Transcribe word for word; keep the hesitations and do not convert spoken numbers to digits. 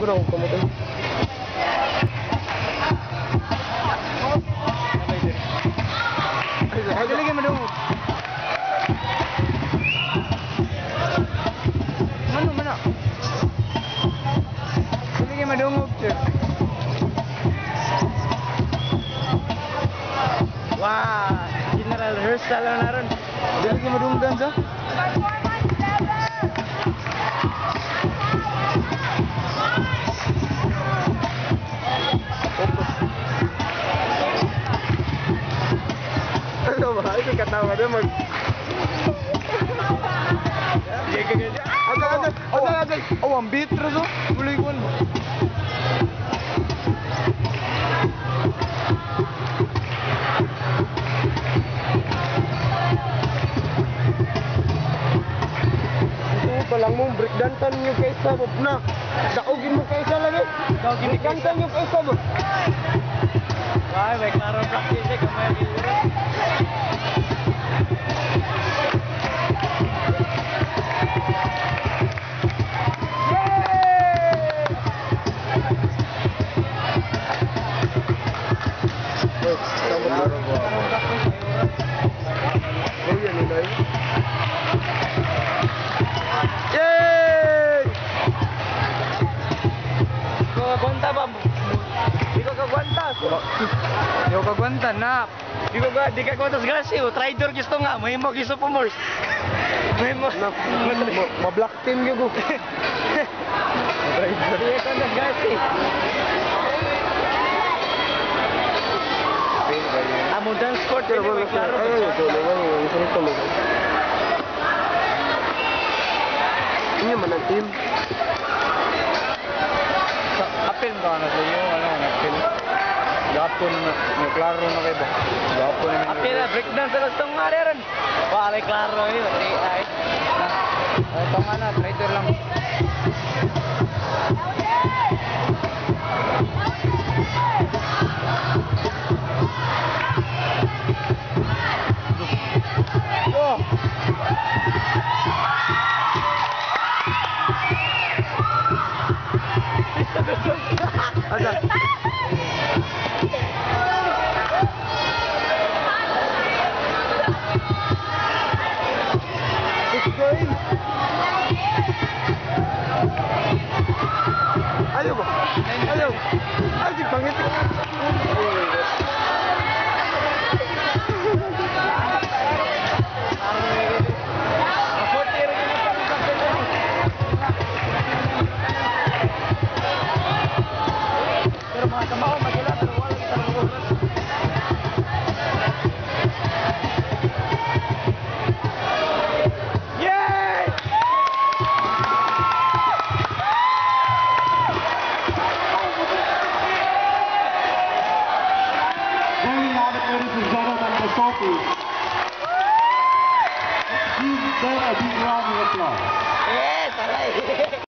ba na akong kamatay? Ay, lagi mo daw. Mano, mana? Lagi mo daw mo, sir. Wah, general rehearsal na naroon. Lagi mo daw dansa? Ano ba? Ito katawa na mag... Agad, agad! Agad, agad! Oh, ang bitro so! Mulay ko ano? Ito pa lang mong breakdantan nyo kaysa mo na! Daugin mo kaysa lagi! Breakdantan nyo kaysa mo! Wah, may klaro practice eh, kamay gilira. Kagwanta ba? Di ko kagwanta. Di ko kagwanta na. Di ko di ka kagwanta sa grasyo. Traidor gusto nga. May mo gusto po mors. May mo. Ma-black team yun ko. Traidor. Di ka kagwanta sa grasyo. Amo dance court. Pero may klaro. Ay, ito naman. Isang ito mo. Ini man ang team. Apil ka na sa iyo, ano, apil. Gapon na, may klaro na kayo ba? Gapon na. Apil na, breakdance sa gustong nga rin. Palay klaro yun, ay, ay. Ito nga na, trader lang. Oh! Agad. Destroy. Ayaw ba? Ayaw. Ay, di pangit. Pero mga kamao, magila, pero wala sa oras. Yay! There you have it, ladies and gentlemen, the Sophie. Give them a big round of applause. Yes, alright.